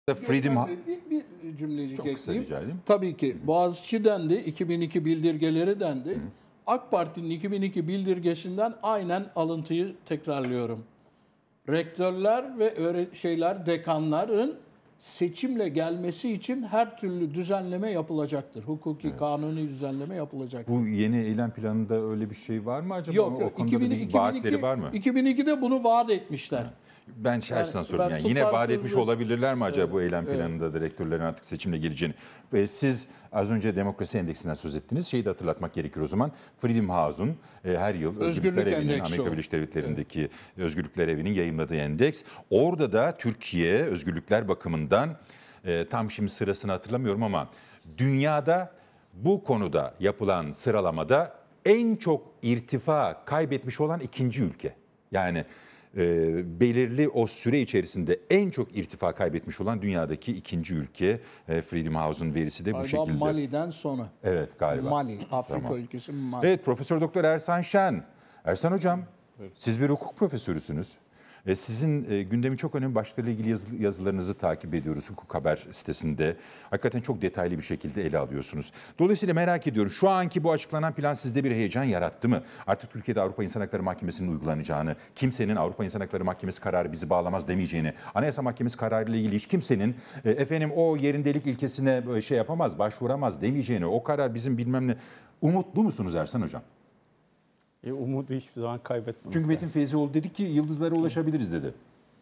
Freedom Bir cümlecik çok kısa ekleyeyim. rica edeyim. Tabii ki Boğaziçi dendi, 2002 bildirgeleri dendi. AK Parti'nin 2002 bildirgesinden aynen alıntıyı tekrarlıyorum. Rektörler ve dekanların seçimle gelmesi için her türlü düzenleme yapılacaktır. Hukuki, kanuni düzenleme yapılacaktır. Bu yeni eylem planında öyle bir şey var mı acaba? Yok, O konuda bir vaatleri var mı? 2002'de bunu vaat etmişler. Ben şahsen soruyorum. Yani yine vaat etmiş olabilirler mi acaba bu eylem planında direktörlerin artık seçimle geleceğini? Ve siz az önce demokrasi endeksinden söz ettiniz. Şeyi de hatırlatmak gerekir o zaman. Freedom House'un her yıl Özgürlükler Evi'nin, Amerika Birleşik Devletleri'ndeki Özgürlükler Evi'nin yayımladığı endeks. Orada da Türkiye özgürlükler bakımından tam şimdi sırasını hatırlamıyorum ama dünyada bu konuda yapılan sıralamada en çok irtifa kaybetmiş olan ikinci ülke. Yani belirli o süre içerisinde en çok irtifa kaybetmiş olan dünyadaki ikinci ülke. Freedom House'un verisi de bu şekilde. Mali'den sonra. Evet galiba. Mali, Afrika ülkesi Mali. Evet, Profesör Doktor Ersan Şen. Ersan Hocam, siz bir hukuk profesörüsünüz. Sizin gündemin çok önemli başlıklarıyla ilgili yazılarınızı takip ediyoruz hukuk haber sitesinde. Hakikaten çok detaylı bir şekilde ele alıyorsunuz. Dolayısıyla merak ediyorum, şu anki bu açıklanan plan sizde bir heyecan yarattı mı? Artık Türkiye'de Avrupa İnsan Hakları Mahkemesi'nin uygulanacağını, kimsenin Avrupa İnsan Hakları Mahkemesi kararı bizi bağlamaz demeyeceğini, Anayasa Mahkemesi kararı ile ilgili hiç kimsenin o yerindelik ilkesine şey yapamaz, başvuramaz demeyeceğini, o karar bizim bilmem ne. Umutlu musunuz Ersan Hocam? Umudu hiçbir zaman kaybetmemek. Çünkü Metin Feyzioğlu dedi ki yıldızlara ulaşabiliriz dedi.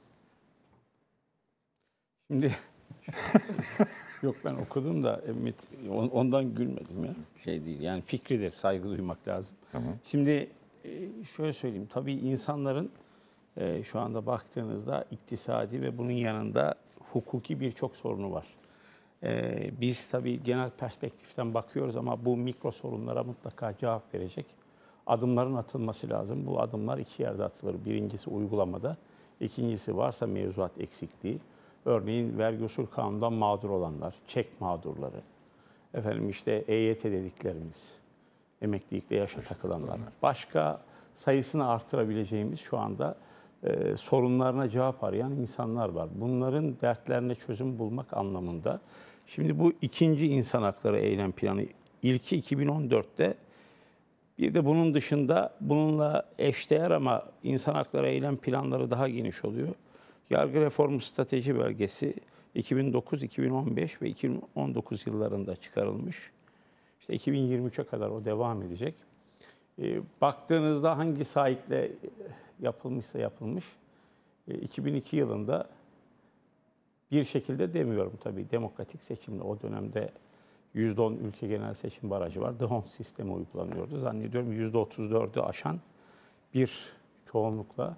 Şimdi yok, ben okudum da ondan gülmedim ya. Şey değil yani, fikridir, saygı duymak lazım. Tamam. Şimdi şöyle söyleyeyim, tabii insanların şu anda baktığınızda iktisadi ve bunun yanında hukuki birçok sorunu var. Biz tabii genel perspektiften bakıyoruz ama bu mikro sorunlara mutlaka cevap verecek adımların atılması lazım. Bu adımlar iki yerde atılır. Birincisi uygulamada, ikincisi varsa mevzuat eksikliği. Örneğin vergi usul kanunundan mağdur olanlar, çek mağdurları, EYT dediklerimiz, emeklilikte yaşa takılanlar. Başka sayısını artırabileceğimiz şu anda sorunlarına cevap arayan insanlar var. Bunların dertlerine çözüm bulmak anlamında. Şimdi bu ikinci insan hakları eylem planı, ilki 2014'te, bir de bunun dışında bununla eşdeğer ama insan hakları eylem planları daha geniş oluyor. Yargı reformu strateji belgesi 2009, 2015 ve 2019 yıllarında çıkarılmış. İşte 2023'e kadar o devam edecek. Baktığınızda hangi sahiple yapılmışsa yapılmış, 2002 yılında bir şekilde demiyorum tabii, demokratik seçimle o dönemde %10 ülke genel seçim barajı var. DHON sistemi uygulanıyordu. Zannediyorum %34'ü aşan bir çoğunlukla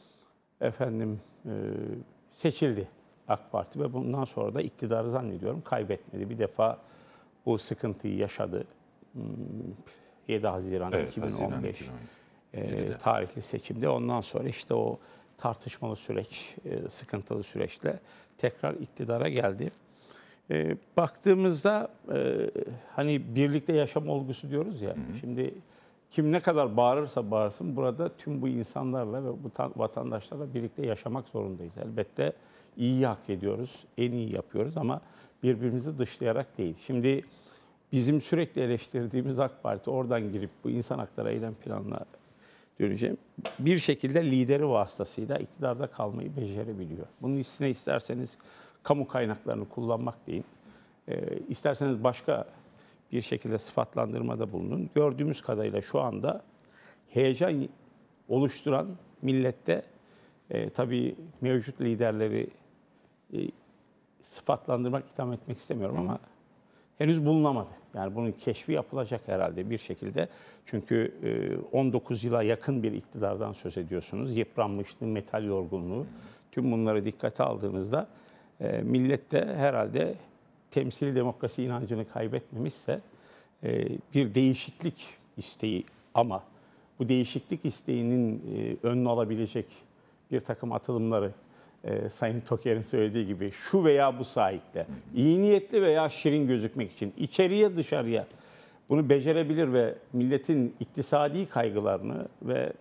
seçildi AK Parti ve bundan sonra da iktidarı zannediyorum kaybetmedi. Bir defa bu sıkıntıyı yaşadı. 7 Haziran 2015 tarihli seçimde. Ondan sonra işte o tartışmalı süreç, sıkıntılı süreçle tekrar iktidara geldi. Baktığımızda hani birlikte yaşam olgusu diyoruz ya. Şimdi kim ne kadar bağırırsa bağırsın burada tüm bu insanlarla ve bu vatandaşlarla birlikte yaşamak zorundayız. Elbette iyi hak ediyoruz, en iyi yapıyoruz ama birbirimizi dışlayarak değil. Şimdi bizim sürekli eleştirdiğimiz AK Parti oradan girip bu insan hakları eylem planına döneceğim. Bir şekilde lideri vasıtasıyla iktidarda kalmayı becerebiliyor. Bunun üstüne isterseniz kamu kaynaklarını kullanmak deyin. İsterseniz başka bir şekilde sıfatlandırmada bulunun. Gördüğümüz kadarıyla şu anda heyecan oluşturan millette tabii mevcut liderleri sıfatlandırmak, itham etmek istemiyorum ama henüz bulunamadı. Yani bunun keşfi yapılacak herhalde bir şekilde. Çünkü 19 yıla yakın bir iktidardan söz ediyorsunuz. Yıpranmışlığı, metal yorgunluğu, tüm bunları dikkate aldığınızda millette herhalde temsili demokrasi inancını kaybetmemişse bir değişiklik isteği, ama bu değişiklik isteğinin önünü alabilecek bir takım atılımları Sayın Toker'in söylediği gibi şu veya bu sahiple, iyi niyetli veya şirin gözükmek için içeriye dışarıya bunu becerebilir ve milletin iktisadi kaygılarını ve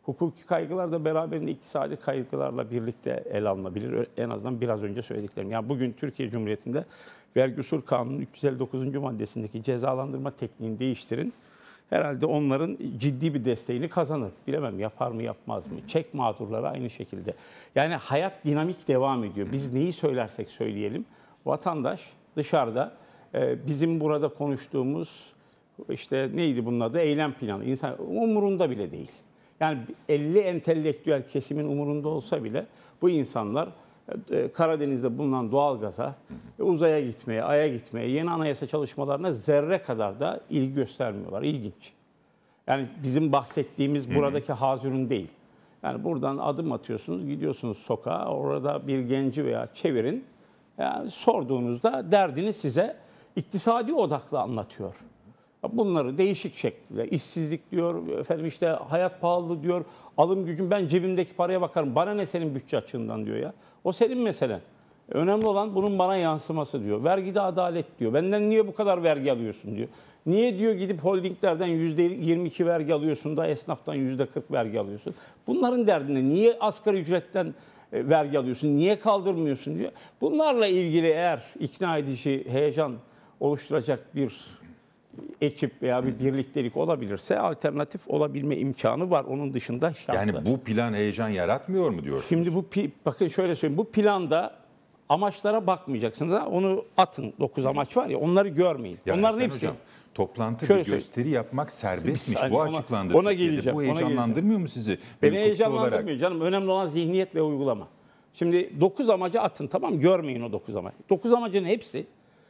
Hukuki kaygılar da beraberinde iktisadi kaygılarla birlikte ele alınabilir. En azından biraz önce söylediklerim. Yani bugün Türkiye Cumhuriyeti'nde Vergi Usul Kanunu'nun 359. maddesindeki cezalandırma tekniğini değiştirin. Herhalde onların ciddi bir desteğini kazanır. Bilemem yapar mı yapmaz mı? Çek mağdurları aynı şekilde. Yani hayat dinamik devam ediyor. Biz neyi söylersek söyleyelim. Vatandaş dışarıda bizim burada konuştuğumuz işte neydi bunun adı? Eylem planı. İnsan umurunda bile değil. Yani 50 entelektüel kesimin umurunda olsa bile bu insanlar Karadeniz'de bulunan doğalgaza, uzaya gitmeye, Ay'a gitmeye, yeni anayasa çalışmalarına zerre kadar da ilgi göstermiyorlar. İlginç. Yani bizim bahsettiğimiz buradaki hazırın değil. Yani buradan adım atıyorsunuz, gidiyorsunuz sokağa, orada bir genci veya çevirin. Yani sorduğunuzda derdini size iktisadi odaklı anlatıyor. Bunları değişik şekilde işsizlik diyor, efendim işte hayat pahalılığı diyor, alım gücüm ben cebimdeki paraya bakarım. Bana ne senin bütçe açığından diyor ya. O senin meselen. Önemli olan bunun bana yansıması diyor. Vergide adalet diyor. Benden niye bu kadar vergi alıyorsun diyor. Niye diyor gidip holdinglerden %22 vergi alıyorsun da esnaftan %40 vergi alıyorsun. Bunların derdine niye asgari ücretten vergi alıyorsun, niye kaldırmıyorsun diyor. Bunlarla ilgili eğer ikna edici, heyecan oluşturacak bir ekip veya bir birliktelik olabilirse alternatif olabilme imkanı var. Onun dışında şanslı. Yani bu plan heyecan yaratmıyor mu diyorsunuz? Şimdi bakın şöyle söyleyeyim. Bu planda amaçlara bakmayacaksınız. Onu atın. 9 amaç var ya onları görmeyin. Ya onların Ersen hepsi. Hocam, toplantı Şöyle bir gösteri yapmak serbestmiş. saniye, Bu ona açıklandı. ona Türkiye'de. geleceğim, Bu ona heyecanlandırmıyor mu sizi? Beni Bir hukukçu heyecanlandırmıyor olarak. canım. Önemli olan zihniyet ve uygulama. Şimdi 9 amacı atın, tamam mı? Görmeyin o 9 amacı. 9 amacın hepsi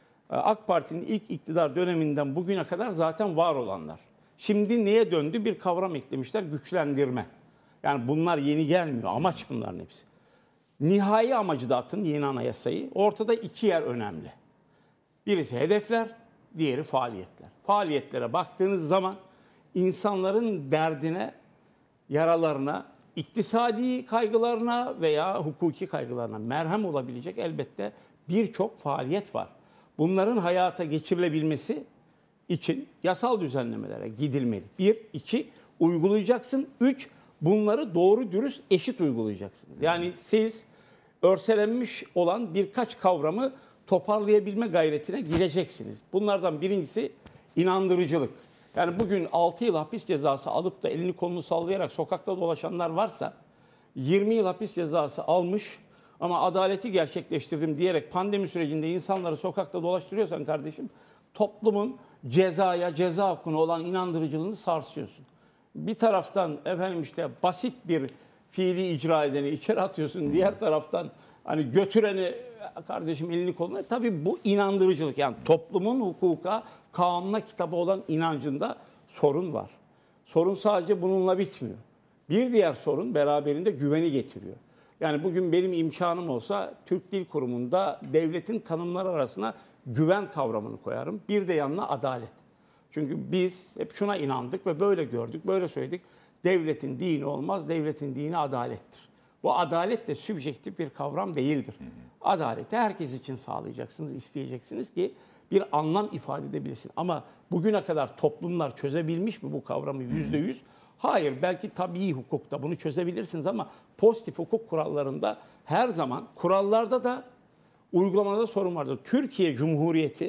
AK Parti'nin ilk iktidar döneminden bugüne kadar zaten var olanlar. Şimdi neye döndü? Bir kavram eklemişler, güçlendirme. Yani bunlar yeni gelmiyor. Amaç bunların hepsi. Nihai amacı da atın, yeni anayasayı. Ortada iki yer önemli. Birisi hedefler, diğeri faaliyetler. Faaliyetlere baktığınız zaman insanların derdine, yaralarına, iktisadi kaygılarına veya hukuki kaygılarına merhem olabilecek elbette birçok faaliyet var. Bunların hayata geçirilebilmesi için yasal düzenlemelere gidilmeli. 1, 2, uygulayacaksın. 3, bunları doğru dürüst eşit uygulayacaksınız. Yani siz örselenmiş olan birkaç kavramı toparlayabilme gayretine gireceksiniz. Bunlardan birincisi inandırıcılık. Yani bugün 6 yıl hapis cezası alıp da elini kolunu sallayarak sokakta dolaşanlar varsa 20 yıl hapis cezası almış ama adaleti gerçekleştirdim diyerek pandemi sürecinde insanları sokakta dolaştırıyorsan kardeşim toplumun cezaya, ceza hukukuna olan inandırıcılığını sarsıyorsun. Bir taraftan efendim işte basit bir fiili icra edeni içeri atıyorsun. Diğer taraftan hani götüreni kardeşim elini koluna. Tabii bu inandırıcılık yani toplumun hukuka, kanuna, kitaba olan inancında sorun var. Sorun sadece bununla bitmiyor. Bir diğer sorun beraberinde güveni getiriyor. Yani bugün benim imkanım olsa Türk Dil Kurumu'nda devletin tanımları arasına güven kavramını koyarım. Bir de yanına adalet. Çünkü biz hep şuna inandık ve böyle gördük, böyle söyledik. Devletin dini olmaz, devletin dini adalettir. Bu adalet de sübjektif bir kavram değildir. Adaleti herkes için sağlayacaksınız, isteyeceksiniz ki bir anlam ifade edebilsin. Ama bugüne kadar toplumlar çözebilmiş mi bu kavramı %100? Hayır, belki tabii hukukta bunu çözebilirsiniz ama pozitif hukuk kurallarında her zaman kurallarda da uygulamada sorun vardır. Türkiye Cumhuriyeti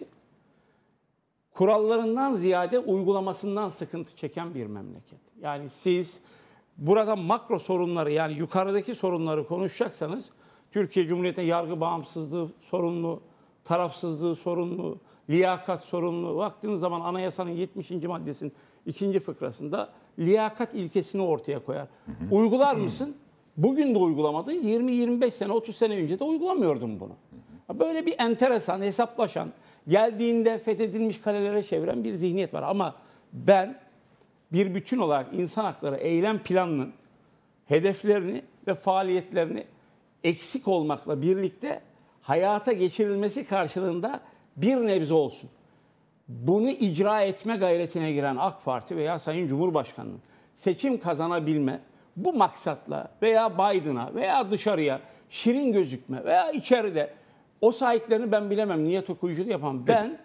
kurallarından ziyade uygulamasından sıkıntı çeken bir memleket. Yani siz burada makro sorunları yani yukarıdaki sorunları konuşacaksanız Türkiye Cumhuriyeti'nde yargı bağımsızlığı sorunlu, tarafsızlığı sorunlu, liyakat sorunlu. Baktığınız zaman anayasanın 70. maddesinin 2. fıkrasında liyakat ilkesini ortaya koyar. Uygular mısın? Bugün de uygulamadın. 20-25 sene, 30 sene önce de uygulamıyordun bunu. Böyle bir enteresan, hesaplaşan, geldiğinde fethedilmiş kalelere çeviren bir zihniyet var. Ama ben bir bütün olarak insan hakları eylem planının hedeflerini ve faaliyetlerini eksik olmakla birlikte hayata geçirilmesi karşılığında bir nebze olsun. Bunu icra etme gayretine giren AK Parti veya Sayın Cumhurbaşkanı'nın seçim kazanabilme, bu maksatla veya Biden'a veya dışarıya şirin gözükme veya içeride o sahiplerini ben bilemem, niyet okuyuculuğu yapan ben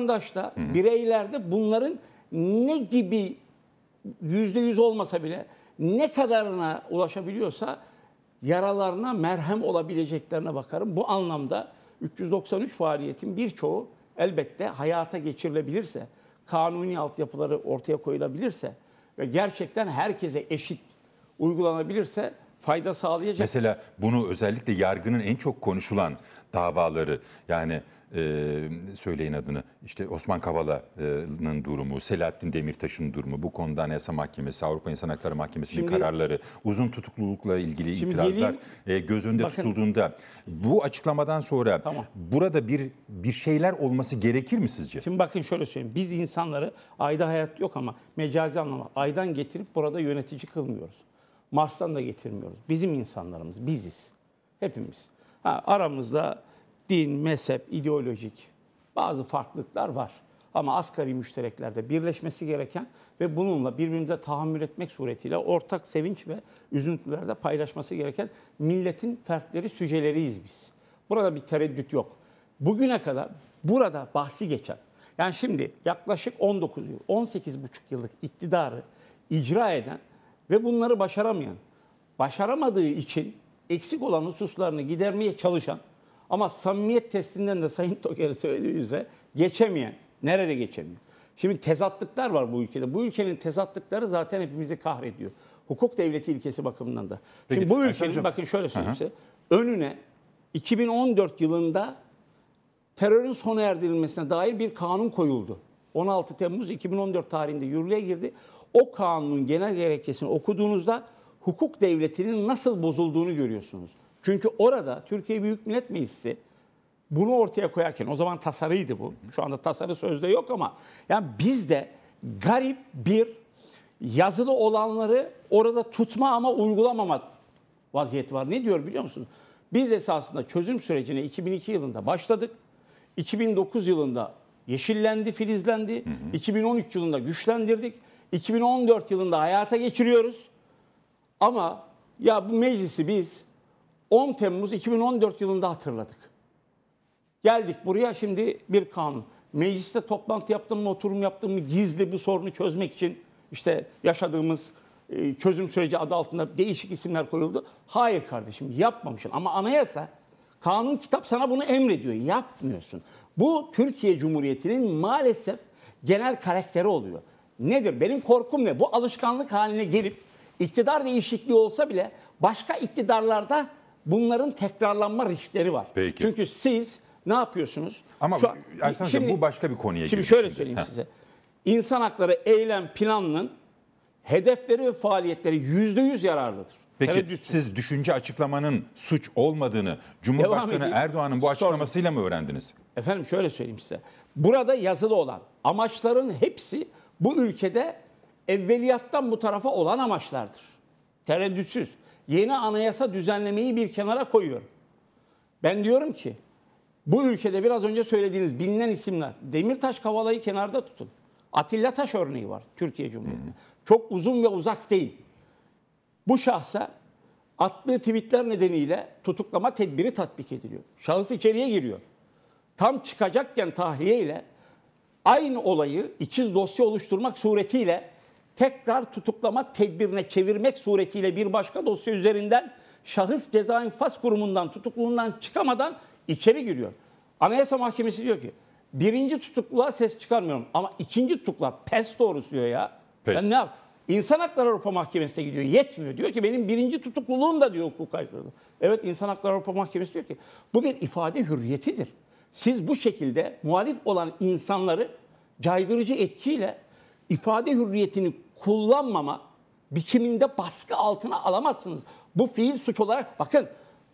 vatandaşta, bireylerde bunların ne gibi %100 olmasa bile ne kadarına ulaşabiliyorsa yaralarına merhem olabileceklerine bakarım. Bu anlamda 393 faaliyetin birçoğu elbette hayata geçirilebilirse, kanuni altyapıları ortaya koyulabilirse ve gerçekten herkese eşit uygulanabilirse fayda sağlayacak. Mesela bunu özellikle yargının en çok konuşulan davaları, yani söyleyin adını, işte Osman Kavala'nın durumu, Selahattin Demirtaş'ın durumu, bu konuda Anayasa Mahkemesi, Avrupa İnsan Hakları Mahkemesi'nin kararları, uzun tutuklulukla ilgili itirazlar göz önünde tutulduğunda bu açıklamadan sonra burada bir şeyler olması gerekir mi sizce? Şimdi bakın şöyle söyleyeyim. Biz insanları ayda hayat yok ama mecazi anlamda aydan getirip burada yönetici kılmıyoruz. Mars'tan da getirmiyoruz. Bizim insanlarımız, biziz. Hepimiz. Aramızda din, mezhep, ideolojik bazı farklılıklar var. Ama asgari müştereklerde birleşmesi gereken ve bununla birbirimize tahammül etmek suretiyle ortak sevinç ve üzüntülerde paylaşması gereken milletin fertleri, süceleriyiz biz. Burada bir tereddüt yok. Bugüne kadar burada bahsi geçen, yani şimdi yaklaşık 19 yıl, 18,5 yıllık iktidarı icra eden ve bunları başaramadığı için eksik olan hususlarını gidermeye çalışan ama samimiyet testinden de Sayın Toker'in söylediği üzere geçemeyen, nerede geçemiyor? Şimdi tezatlıklar var bu ülkede. Bu ülkenin tezatlıkları zaten hepimizi kahrediyor. Hukuk devleti ilkesi bakımından da. Peki, şimdi bu ülkenin, bakın şöyle söyleyeyim size, önüne 2014 yılında terörün sona erdirilmesine dair bir kanun koyuldu. 16 Temmuz 2014 tarihinde yürürlüğe girdi. O kanunun genel gerekçesini okuduğunuzda hukuk devletinin nasıl bozulduğunu görüyorsunuz. Çünkü orada Türkiye Büyük Millet Meclisi bunu ortaya koyarken, o zaman tasarıydı bu. Şu anda tasarı sözde yok ama yani bizde garip bir yazılı olanları orada tutma ama uygulamama vaziyeti var. Ne diyor biliyor musunuz? Biz esasında çözüm sürecine 2002 yılında başladık. 2009 yılında yeşillendi, filizlendi. 2013 yılında güçlendirdik. 2014 yılında hayata geçiriyoruz. Ama ya bu meclisi biz 10 Temmuz 2014 yılında hatırladık. Geldik buraya, şimdi bir kanun. Mecliste toplantı yaptım mı, oturum yaptım mı, gizli bu sorunu çözmek için işte yaşadığımız çözüm süreci adı altında değişik isimler koyuldu. Hayır kardeşim, yapmamışsın. Ama anayasa, kanun, kitap sana bunu emrediyor. Yapmıyorsun. Bu Türkiye Cumhuriyeti'nin maalesef genel karakteri oluyor. Nedir? Benim korkum ne? Bu alışkanlık haline gelip iktidar değişikliği olsa bile başka iktidarlarda bunların tekrarlanma riskleri var. Peki. Çünkü siz ne yapıyorsunuz? Ama Ersan Hocam, bu başka bir konuya Şimdi giriyor. şöyle söyleyeyim size. İnsan hakları eylem planının hedefleri ve faaliyetleri %100 yararlıdır. Peki siz düşünce açıklamanın suç olmadığını Cumhurbaşkanı Erdoğan'ın bu açıklamasıyla mı öğrendiniz? Efendim şöyle söyleyeyim size. Burada yazılı olan amaçların hepsi bu ülkede evveliyattan bu tarafa olan amaçlardır. Tereddütsüz. Yeni anayasa düzenlemeyi bir kenara koyuyorum. Ben diyorum ki bu ülkede biraz önce söylediğiniz bilinen isimler, Demirtaş, Kavala'yı kenarda tutun. Atilla Taş örneği var Türkiye Cumhuriyeti'nde. Çok uzun ve uzak değil. Bu şahsa attığı tweetler nedeniyle tutuklama tedbiri tatbik ediliyor. Şahıs içeriye giriyor. Tam çıkacakken tahliyeyle aynı olayı ikiz dosya oluşturmak suretiyle tekrar tutuklama tedbirine çevirmek suretiyle bir başka dosya üzerinden şahıs ceza infaz kurumundan, tutukluluğundan çıkamadan içeri giriyor. Anayasa Mahkemesi diyor ki birinci tutukluluğa ses çıkarmıyorum ama ikinci tutukluğa pes doğrusu diyor ya. Pes. Ben ne yap? İnsan Hakları Avrupa Mahkemesi'ne gidiyor. Yetmiyor. Diyor ki benim birinci tutukluluğum da diyor hukuka aykırıdır. Evet, İnsan Hakları Avrupa Mahkemesi diyor ki bu bir ifade hürriyetidir. Siz bu şekilde muhalif olan insanları caydırıcı etkiyle ifade hürriyetini kullanmama biçiminde baskı altına alamazsınız. Bu fiil suç olarak, bakın,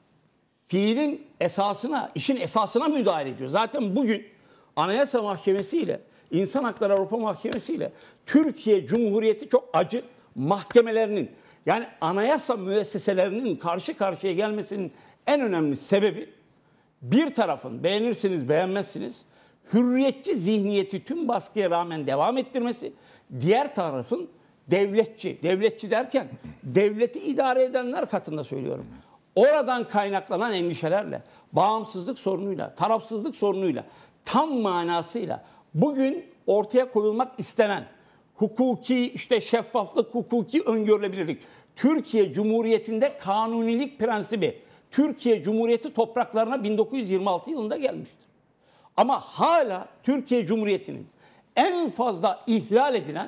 fiilin esasına, işin esasına müdahale ediyor. Zaten bugün Anayasa Mahkemesi ile İnsan Hakları Avrupa Mahkemesi ile Türkiye Cumhuriyeti çok acı mahkemelerinin, yani anayasa müesseselerinin karşı karşıya gelmesinin en önemli sebebi bir tarafın, beğenirsiniz beğenmezsiniz, hürriyetçi zihniyeti tüm baskıya rağmen devam ettirmesi, diğer tarafın devletçi derken devleti idare edenler katında söylüyorum. Oradan kaynaklanan endişelerle, bağımsızlık sorunuyla, tarafsızlık sorunuyla, tam manasıyla bugün ortaya koyulmak istenen hukuki işte şeffaflık, hukuki öngörülebilirlik. Türkiye Cumhuriyeti'nde kanunilik prensibi Türkiye Cumhuriyeti topraklarına 1926 yılında gelmiştir. Ama hala Türkiye Cumhuriyeti'nin en fazla ihlal edilen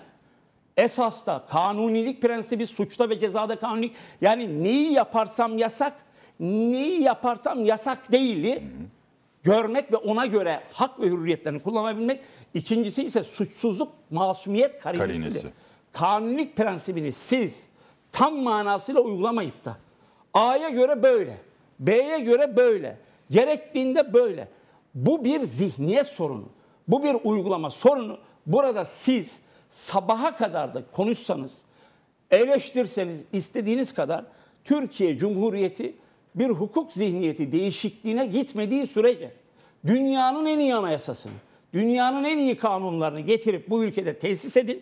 esasta kanunilik prensibi, suçta ve cezada kanunilik, yani neyi yaparsam yasak, neyi yaparsam yasak değili görmek ve ona göre hak ve hürriyetlerini kullanabilmek. İkincisi ise suçsuzluk, masumiyet karinesidir. Kanunilik prensibini siz tam manasıyla uygulamayıp da A'ya göre böyle, B'ye göre böyle, gerektiğinde böyle. Bu bir zihniyet sorunu. Bu bir uygulama sorunu. Burada siz sabaha kadar da konuşsanız, eleştirseniz istediğiniz kadar Türkiye Cumhuriyeti bir hukuk zihniyeti değişikliğine gitmediği sürece dünyanın en iyi anayasasını, dünyanın en iyi kanunlarını getirip bu ülkede tesis edin.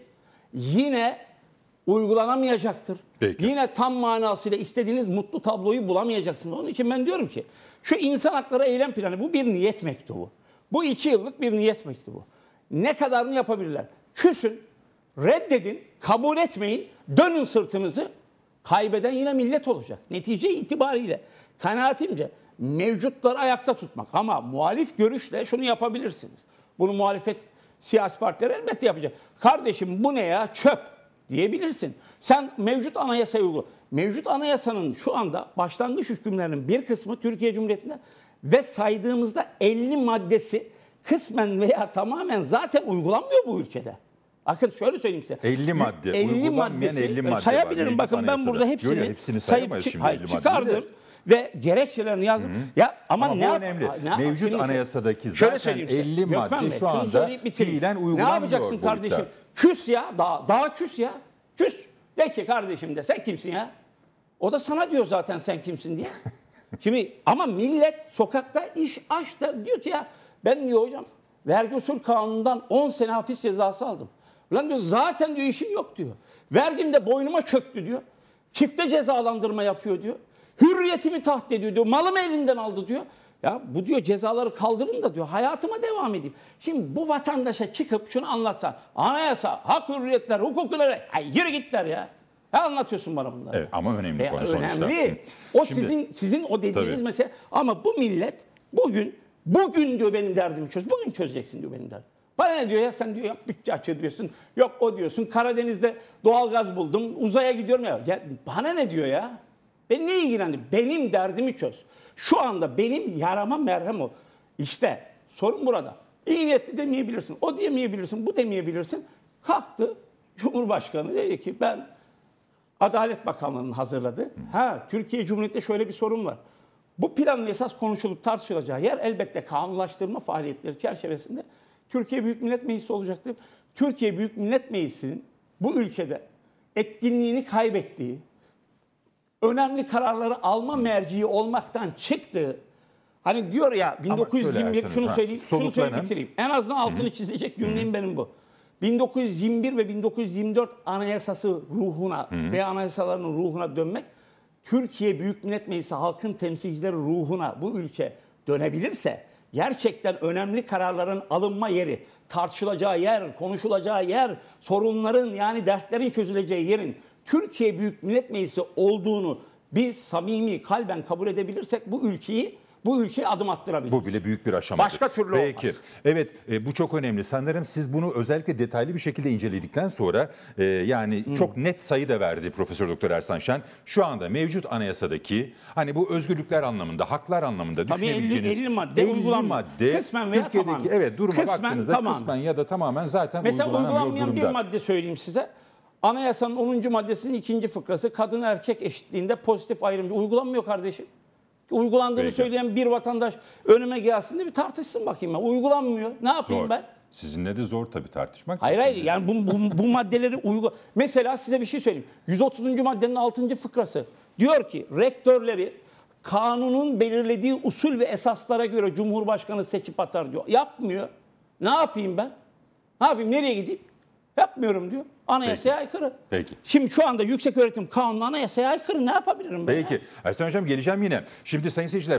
Yine uygulanamayacaktır. Peki. Yine tam manasıyla istediğiniz mutlu tabloyu bulamayacaksınız. Onun için ben diyorum ki şu insan hakları eylem planı, bu bir niyet mektubu. Bu 2 yıllık bir niyet mektubu. Ne kadarını yapabilirler? Küsün, reddedin, kabul etmeyin, dönün sırtınızı. Kaybeden yine millet olacak. Netice itibariyle kanaatimce mevcutları ayakta tutmak. Ama muhalif görüşle şunu yapabilirsiniz. Bunu muhalefet siyasi partiler elbette yapacak. Kardeşim bu ne ya, çöp diyebilirsin. Sen mevcut anayasayı uygula. Mevcut anayasanın şu anda başlangıç hükümlerinin bir kısmı Türkiye Cumhuriyeti'nde ve saydığımızda 50 maddesi kısmen veya tamamen zaten uygulanmıyor bu ülkede. Bakın şöyle söyleyeyim size. 50 madde. 50 maddesi. 50 madde sayabilirim. var. Bakın ben burada hepsini sayıp çıkardım ve gerekçelerini yazdım. Ya ama ne önemli. Mevcut anayasadaki zaten 50 madde şu anda fiilen uygulanmıyor. Ne yapacaksın kardeşim? Küs ya. Daha küs ya. Küs. De ki kardeşim de sen kimsin ya? O da sana diyor zaten sen kimsin diye. Şimdi ama millet sokakta iş aç da diyor ki ya ben diyor hocam vergi usul kanunundan 10 sene hapis cezası aldım. Ulan diyor zaten diyor işim yok diyor. Vergim de boynuma çöktü diyor. Çifte cezalandırma yapıyor diyor. Hürriyetimi tahdit ediyor diyor. Malımı elinden aldı diyor. Ya bu diyor cezaları kaldırın da diyor hayatıma devam edeyim. Şimdi bu vatandaşa çıkıp şunu anlatsa anayasa, hak hürriyetler, hukukları yürü git der ya. Ya anlatıyorsun bana bunları. Evet, ama önemli konu sonuçta. Önemli. O Şimdi, sizin o dediğiniz tabii. mesele. Ama bu millet bugün diyor benim derdimi çöz. Bugün çözeceksin diyor benim derdim. Bana ne diyor ya sen diyor bütçe açığı diyorsun. Yok o diyorsun Karadeniz'de doğalgaz buldum uzaya gidiyorum ya. Ya bana ne diyor ya? Beni ne ilgilendir? Benim derdimi çöz. Şu anda benim yarama merhem ol. İşte sorun burada. İyi niyetli demeyebilirsin. O diyemeyebilirsin. Bu demeyebilirsin. Kalktı Cumhurbaşkanı dedi ki ben Adalet Bakanlığı'nın hazırladı. Türkiye Cumhuriyeti'nde şöyle bir sorun var. Bu planın esas konuşulup tartışılacağı yer elbette kanunlaştırma faaliyetleri çerçevesinde Türkiye Büyük Millet Meclisi olacaktır. Türkiye Büyük Millet Meclisi'nin bu ülkede etkinliğini kaybettiği, önemli kararları alma merciği olmaktan çıktığı, hani diyor ya 1921 şunu söyleyeyim bitireyim. En azından altını çizecek cümlem benim bu. 1921 ve 1924 anayasası ruhuna ve anayasaların ruhuna dönmek, Türkiye Büyük Millet Meclisi halkın temsilcileri ruhuna bu ülke dönebilirse gerçekten önemli kararların alınma yeri, tartışılacağı yer, konuşulacağı yer, sorunların yani dertlerin çözüleceği yerin Türkiye Büyük Millet Meclisi olduğunu biz samimi kalben kabul edebilirsek bu ülkeye adım attırabiliriz. Bu bile büyük bir aşamadır. Başka türlü Peki. olmaz. Evet bu çok önemli. Sanırım siz bunu özellikle detaylı bir şekilde inceledikten sonra yani çok net sayı da verdi Profesör Doktor Ersan Şen. Şu anda mevcut anayasadaki hani bu özgürlükler anlamında, haklar anlamında düşünebileceğiniz 50 madde uygulanmıyor. Kısmen veya Türkiye'deki tamamen. duruma baktığınızda kısmen ya da tamamen zaten mesela uygulanamıyor uygulanmayan durumda. bir madde söyleyeyim size. Anayasanın 10. maddesinin 2. fıkrası kadın erkek eşitliğinde pozitif ayrımcı uygulanmıyor kardeşim. Uygulandığını söyleyen bir vatandaş önüme gelsin de bir tartışsın bakayım ben. Uygulanmıyor. Ne yapayım ben? Sizinle de zor tabii tartışmak. Hayır yani bu maddeleri Mesela size bir şey söyleyeyim. 130. maddenin 6. fıkrası diyor ki rektörleri kanunun belirlediği usul ve esaslara göre Cumhurbaşkanı seçip atar diyor. Yapmıyor. Ne yapayım ben? Ne yapayım? Nereye gideyim? Yapmıyorum diyor. Anayasaya aykırı. Peki. Şimdi şu anda Yükseköğretim Kanunu anayasaya aykırı. Ne yapabilirim ben? Peki. Ersan Hocam geleceğim yine. Şimdi sayın seyirciler